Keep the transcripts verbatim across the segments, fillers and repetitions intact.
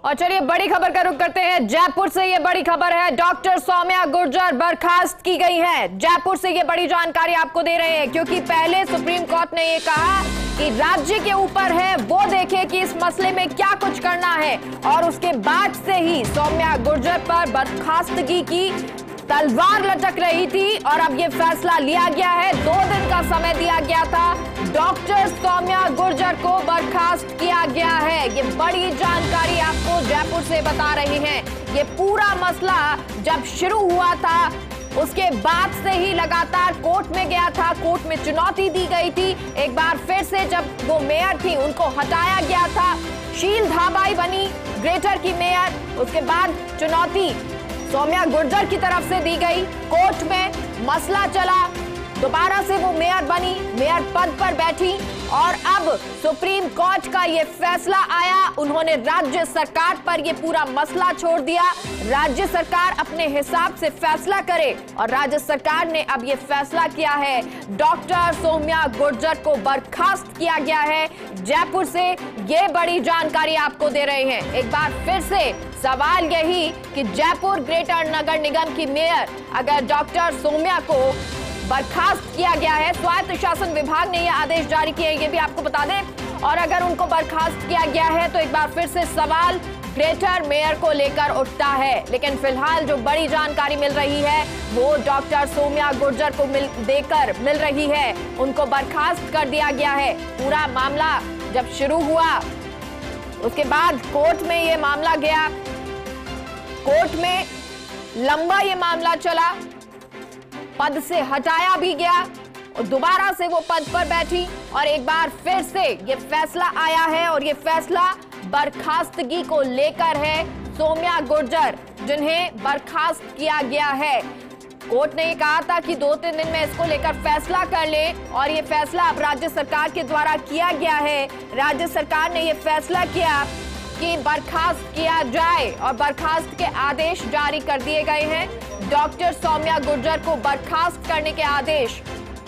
और चलिए बड़ी खबर का रुख करते हैं। जयपुर से ये बड़ी खबर है, डॉक्टर सौम्या गुर्जर बर्खास्त की गई हैं। जयपुर से ये बड़ी जानकारी आपको दे रहे हैं क्योंकि पहले सुप्रीम कोर्ट ने ये कहा कि राज्य के ऊपर है वो देखे कि इस मसले में क्या कुछ करना है, और उसके बाद से ही सौम्या गुर्जर पर बर्खास्तगी की तलवार लटक रही थी और अब ये फैसला लिया गया है। दो दिन का समय दिया गया था, डॉक्टर सौम्या गुर्जर को बर्खास्त किया गया है। ये बड़ी जानकारी आपको जयपुर से बता रही हैं। ये पूरा मसला जब शुरू हुआ था उसके बाद से ही लगातार कोर्ट में गया था, कोर्ट में चुनौती दी गई थी। एक बार फिर से जब वो मेयर थी उनको हटाया गया था, शील धाबाई बनी ग्रेटर की मेयर। उसके बाद चुनौती सौम्या गुर्जर की तरफ से दी गई, कोर्ट में मसला चला, दोबारा से वो मेयर बनी, मेयर पद पर बैठी और अब सुप्रीम कोर्ट का ये फैसला आया। उन्होंने राज्य सरकार पर ये पूरा मसला छोड़ दिया, राज्य सरकार अपने हिसाब से फैसला करे, और राज्य सरकार ने अब ये फैसला किया है, डॉक्टर सौम्या गुर्जर को बर्खास्त किया गया है। जयपुर से ये बड़ी जानकारी आपको दे रहे हैं। एक बार फिर से सवाल यही कि जयपुर ग्रेटर नगर निगम की मेयर अगर डॉक्टर सौम्या को बर्खास्त किया गया है, स्वायत्त शासन विभाग ने यह आदेश जारी किए, ये भी आपको बता दें, और अगर उनको बर्खास्त किया गया है तो एक बार फिर से सवाल ग्रेटर मेयर को लेकर उठता है। लेकिन फिलहाल जो बड़ी जानकारी मिल रही है वो डॉक्टर सौम्या गुर्जर को मिल देकर मिल रही है, उनको बर्खास्त कर दिया गया है। पूरा मामला जब शुरू हुआ उसके बाद कोर्ट में ये मामला गया, कोर्ट में लंबा ये मामला चला, पद से हटाया भी गया और दोबारा से वो पद पर बैठी और एक बार फिर से ये फैसला आया है, और ये फैसला बर्खास्तगी को लेकर है। सौम्या गुर्जर जिन्हें बर्खास्त किया गया है, कोर्ट ने ये कहा था कि दो तीन दिन में इसको लेकर फैसला कर ले, और ये फैसला अब राज्य सरकार के द्वारा किया गया है। राज्य सरकार ने ये फैसला किया कि बर्खास्त किया जाए और बर्खास्त के आदेश जारी कर दिए गए हैं। डॉक्टर सौम्या गुर्जर को बर्खास्त करने के आदेश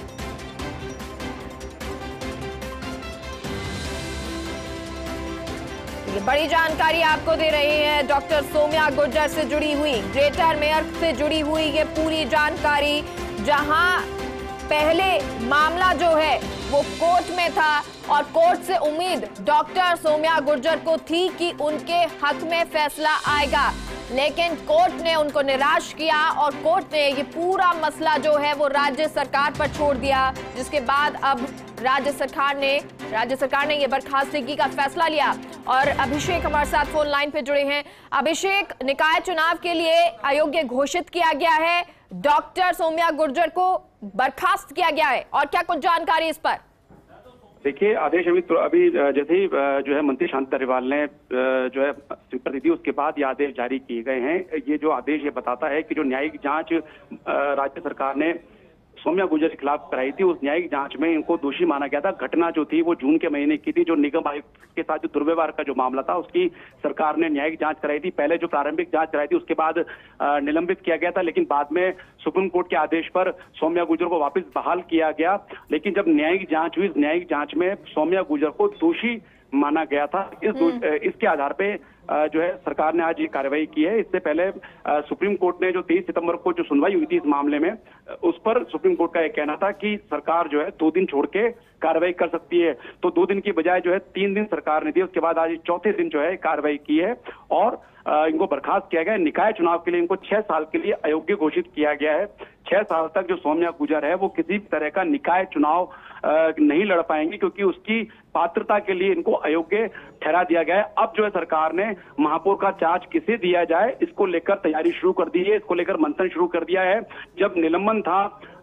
ये बड़ी जानकारी आपको दे रही है, डॉक्टर सौम्या गुर्जर से जुड़ी हुई, ग्रेटर मेयर से जुड़ी हुई ये पूरी जानकारी, जहां पहले मामला जो है वो कोर्ट में था और कोर्ट से उम्मीद डॉक्टर सौम्या गुर्जर को थी कि उनके हक में फैसला आएगा, लेकिन कोर्ट ने उनको निराश किया और कोर्ट ने ये पूरा मसला जो है वो राज्य सरकार पर छोड़ दिया, जिसके बाद अब राज्य सरकार ने राज्य सरकार ने ये बर्खास्तगी का फैसला लिया। और अभिषेक हमारे साथ फोन लाइन पे जुड़े हैं। अभिषेक, निकाय चुनाव के लिए अयोग्य घोषित किया गया है, डॉक्टर सौम्या गुर्जर को बर्खास्त किया गया है, और क्या कुछ जानकारी इस पर? देखिए, आदेश अभी तो अभी जैसे ही जो है मंत्री शांति धारीवाल ने जो है स्वीकृति दी थी, उसके बाद ये आदेश जारी किए गए हैं। ये जो आदेश ये बताता है कि जो न्यायिक जांच राज्य सरकार ने सौम्या गुर्जर के खिलाफ कराई थी, उस न्यायिक जांच में इनको दोषी माना गया था। घटना जो थी वो जून के महीने की थी, जो निगम आयुक्त के साथ जो दुर्व्यवहार का जो मामला था उसकी सरकार ने न्यायिक जांच कराई थी। पहले जो प्रारंभिक जांच कराई थी उसके बाद निलंबित किया गया था, लेकिन बाद में सुप्रीम कोर्ट के आदेश पर सौम्या गुर्जर को वापस बहाल किया गया। लेकिन जब न्यायिक जांच हुई, न्यायिक जांच में सौम्या गुर्जर को दोषी माना गया था। इस इसके आधार पे जो है सरकार ने आज ये कार्रवाई की है। इससे पहले सुप्रीम कोर्ट ने जो तेईस सितंबर को जो सुनवाई हुई थी इस मामले में, उस पर सुप्रीम कोर्ट का यह कहना था कि सरकार जो है दो दिन छोड़ के कार्रवाई कर सकती है। तो दो दिन की बजाय जो है तीन दिन सरकार ने दिए। उसके बाद आज चौथे दिन जो है कार्रवाई की है और इनको बर्खास्त किया गया है। निकाय चुनाव के लिए इनको छह साल के लिए अयोग्य घोषित किया गया है। छह साल तक जो सौम्या गुर्जर है वो किसी भी तरह का निकाय चुनाव नहीं लड़ पाएंगे, क्योंकि उसकी पात्रता के लिए इनको अयोग्य ठहरा दिया गया है। अब जो है सरकार ने महापौर का चार्ज किसे दिया जाए इसको लेकर तैयारी शुरू कर दी है, इसको लेकर मंथन शुरू कर दिया है। जब निलंबन था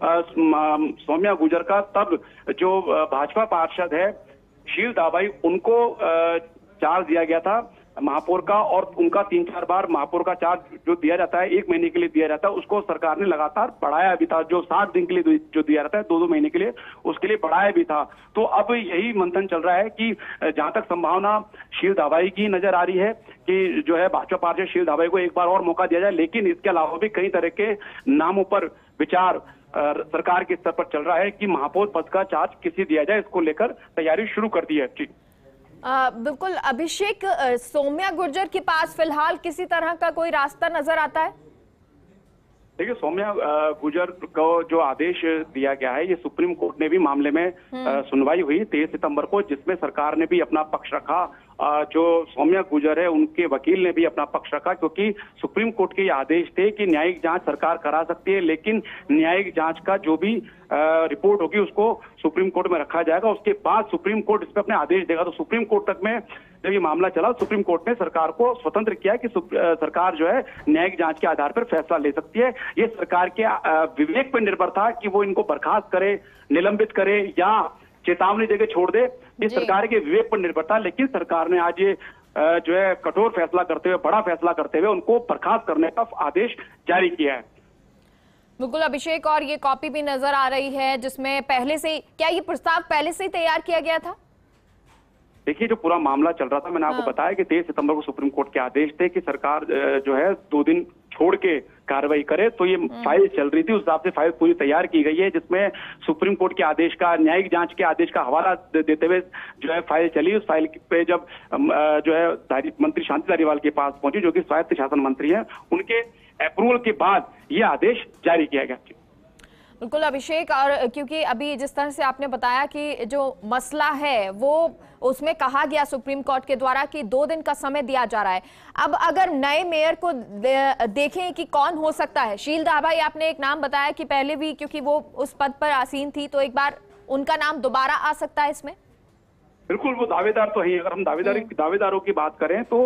सौम्या गुर्जर का, तब जो भाजपा पार्षद है शील धाबाई, उनको चार्ज दिया गया था महापौर का, और उनका तीन चार बार महापौर का चार्ज जो दिया जाता है एक महीने के लिए दिया जाता है, उसको सरकार ने लगातार बढ़ाया भी था। जो सात दिन के लिए जो दिया जाता है दो दो महीने के लिए, उसके लिए बढ़ाया भी था। तो अब यही मंथन चल रहा है कि जहां तक संभावना शील धाबाई की नजर आ रही है कि जो है भाजपा पार्षद शील धाबाई को एक बार और मौका दिया जाए, लेकिन इसके अलावा भी कई तरह के नामों पर विचार सरकार के स्तर पर चल रहा है कि महापौर पद का चार्ज किसे दिया जाए, इसको लेकर तैयारी शुरू कर दी है। जी आ, बिल्कुल अभिषेक, सौम्या गुर्जर के पास फिलहाल किसी तरह का कोई रास्ता नजर आता है? देखिए, सौम्या गुर्जर को जो आदेश दिया गया है, ये सुप्रीम कोर्ट ने भी मामले में सुनवाई हुई तेईस सितंबर को, जिसमें सरकार ने भी अपना पक्ष रखा। जो सौम्या गुर्जर है उनके वकील ने भी अपना पक्ष रखा, क्योंकि सुप्रीम कोर्ट के ये आदेश थे कि न्यायिक जांच सरकार करा सकती है, लेकिन न्यायिक जांच का जो भी रिपोर्ट होगी उसको सुप्रीम कोर्ट में रखा जाएगा। उसके बाद सुप्रीम कोर्ट इस पर अपने आदेश देगा। तो सुप्रीम कोर्ट तक में जब ये मामला चला, सुप्रीम कोर्ट ने सरकार को स्वतंत्र किया कि सरकार जो है न्यायिक जांच के आधार पर फैसला ले सकती है। ये सरकार के विवेक पर निर्भर था कि वो इनको बर्खास्त करे, निलंबित करे या चेतावनी देके छोड़ दे। ये सरकार के विवेक पर निर्भर था, लेकिन सरकार ने आज ये जो है कठोर फैसला करते हुए, बड़ा फैसला करते हुए उनको बर्खास्त करने का आदेश जारी किया है। बिल्कुल अभिषेक, और ये कॉपी भी नजर आ रही है जिसमें पहले से, क्या ये प्रस्ताव पहले से ही तैयार किया गया था? देखिए, जो पूरा मामला चल रहा था, मैंने आपको हाँ। बताया कि तेईस सितंबर को सुप्रीम कोर्ट के आदेश थे कि सरकार जो है दो दिन छोड़ के कार्रवाई करे। तो ये फाइल चल रही थी, उस हिसाब से फाइल पूरी तैयार की गई है, जिसमें सुप्रीम कोर्ट के आदेश का, न्यायिक जांच के आदेश का हवाला देते हुए जो है फाइल चली। उस फाइल पे जब जो है मंत्री शांति धारीवाल के पास पहुंची, जो कि स्वायत्त शासन मंत्री हैं, उनके अप्रूवल के बाद ये आदेश जारी किया गया। बिल्कुल अभिषेक, और क्योंकि अभी जिस तरह से आपने बताया कि जो मसला है वो उसमें कहा गया सुप्रीम कोर्ट के द्वारा कि दो दिन का समय दिया जा रहा है। अब अगर नए मेयर को दे, देखें कि कौन हो सकता है, शील दाभाई आपने एक नाम बताया कि पहले भी क्योंकि वो उस पद पर आसीन थी, तो एक बार उनका नाम दोबारा आ सकता है इसमें? बिल्कुल, वो दावेदार तो है। अगर हम दावेदार दावेदारों की बात करें तो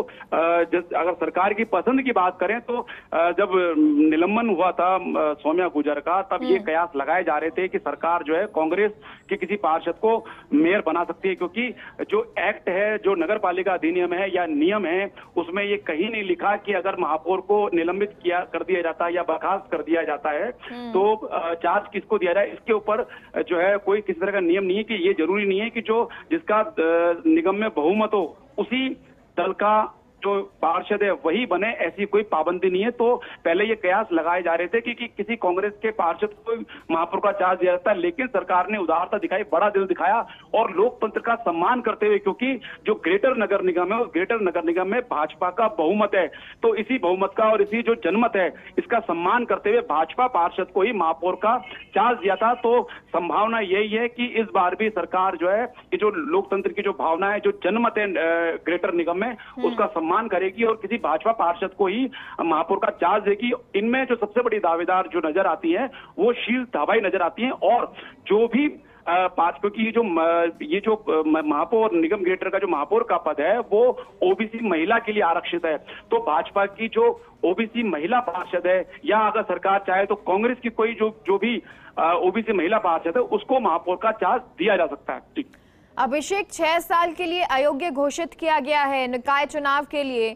अगर सरकार की पसंद की बात करें तो जब निलंबन हुआ था सौम्या गुर्जर का, तब ये कयास लगाए जा रहे थे कि सरकार जो है कांग्रेस के किसी पार्षद को मेयर बना सकती है, क्योंकि जो एक्ट है, जो नगर पालिका अधिनियम है या नियम है, उसमें ये कहीं नहीं लिखा कि अगर महापौर को निलंबित किया कर दिया जाता है या बर्खास्त कर दिया जाता है तो चार्ज किसको दिया जाए। इसके ऊपर जो है कोई किसी तरह का नियम नहीं है कि ये जरूरी नहीं है कि जो जिसका निगम में बहुमत हो उसी दल का जो पार्षद है वही बने, ऐसी कोई पाबंदी नहीं है। तो पहले ये कयास लगाए जा रहे थे कि, कि किसी कांग्रेस के पार्षद को महापौर का चार्ज दिया जाता है, लेकिन सरकार ने उदारता दिखाई, बड़ा दिल दिखाया और लोकतंत्र का सम्मान करते हुए, क्योंकि जो ग्रेटर नगर निगम है उस ग्रेटर नगर निगम में भाजपा का बहुमत है, तो इसी बहुमत का और इसी जो जनमत है इसका सम्मान करते हुए भाजपा पार्षद को ही महापौर का चार्ज दिया था। तो संभावना यही है कि इस बार भी सरकार जो है कि जो लोकतंत्र की जो भावना है, जो जनमत है ग्रेटर निगम में, उसका मान करेगी और किसी भाजपा पार्षद को ही महापौर का चार्ज देगी। इनमें जो सबसे बड़ी दावेदार जो नजर आती है वो शील दाभाई नजर आती हैं, और जो भी भाजपा की ये जो ये जो महापौर निगम ग्रेटर का जो महापौर का पद है वो ओबीसी महिला के लिए आरक्षित है। तो भाजपा की जो ओबीसी महिला पार्षद है, या अगर सरकार चाहे तो कांग्रेस की कोई जो जो भी ओबीसी महिला पार्षद है उसको महापौर का चार्ज दिया जा सकता है। ठीक अभिषेक, छह साल के लिए अयोग्य घोषित किया गया है निकाय चुनाव के लिए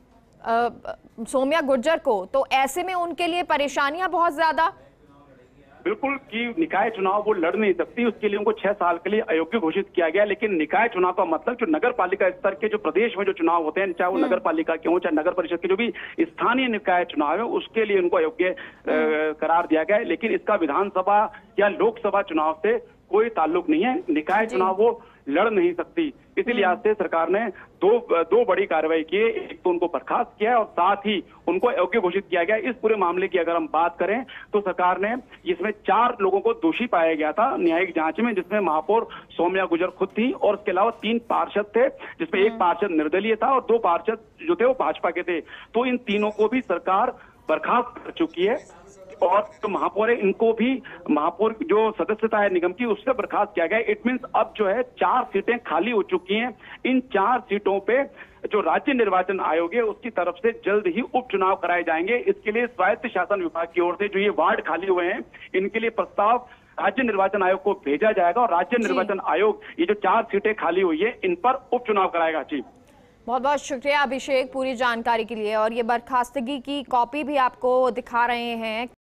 आ, सौम्या गुर्जर को, तो ऐसे में उनके लिए परेशानियां बहुत ज्यादा। बिल्कुल कि निकाय चुनाव वो लड़ नहीं सकती, उसके लिए उनको छह साल के लिए अयोग्य घोषित किया गया। लेकिन निकाय चुनाव का मतलब जो नगर पालिका स्तर के जो प्रदेश में जो चुनाव होते हैं, चाहे वो नगर पालिका के हों चाहे नगर परिषद के जो भी स्थानीय निकाय चुनाव है, उसके लिए उनको अयोग्य करार दिया गया है। लेकिन इसका विधानसभा या लोकसभा चुनाव से कोई ताल्लुक नहीं है। निकाय चुनाव वो लड़ नहीं सकती, इसी लिहाज से सरकार ने दो दो बड़ी कार्रवाई की है। एक तो उनको बर्खास्त किया है और साथ ही उनको अयोग्य घोषित किया गया। इस पूरे मामले की अगर हम बात करें तो सरकार ने इसमें चार लोगों को दोषी पाया गया था न्यायिक जांच में, जिसमें महापौर सौम्या गुर्जर खुद थी और इसके अलावा तीन पार्षद थे, जिसमें एक पार्षद निर्दलीय था और दो पार्षद जो थे वो भाजपा के थे। तो इन तीनों को भी सरकार बर्खास्त कर चुकी है और जो तो महापौर है इनको भी महापौर जो सदस्यता है निगम की उससे बर्खास्त किया गया। इट मींस अब जो है चार सीटें खाली हो चुकी हैं। इन चार सीटों पे जो राज्य निर्वाचन आयोग है उसकी तरफ से जल्द ही उपचुनाव कराए जाएंगे। इसके लिए स्वायत्त शासन विभाग की ओर से जो ये वार्ड खाली हुए हैं इनके लिए प्रस्ताव राज्य निर्वाचन आयोग को भेजा जाएगा और राज्य निर्वाचन आयोग ये जो चार सीटें खाली हुई है इन पर उपचुनाव कराएगा। जी बहुत बहुत शुक्रिया अभिषेक पूरी जानकारी के लिए, और ये बर्खास्तगी की कॉपी भी आपको दिखा रहे हैं।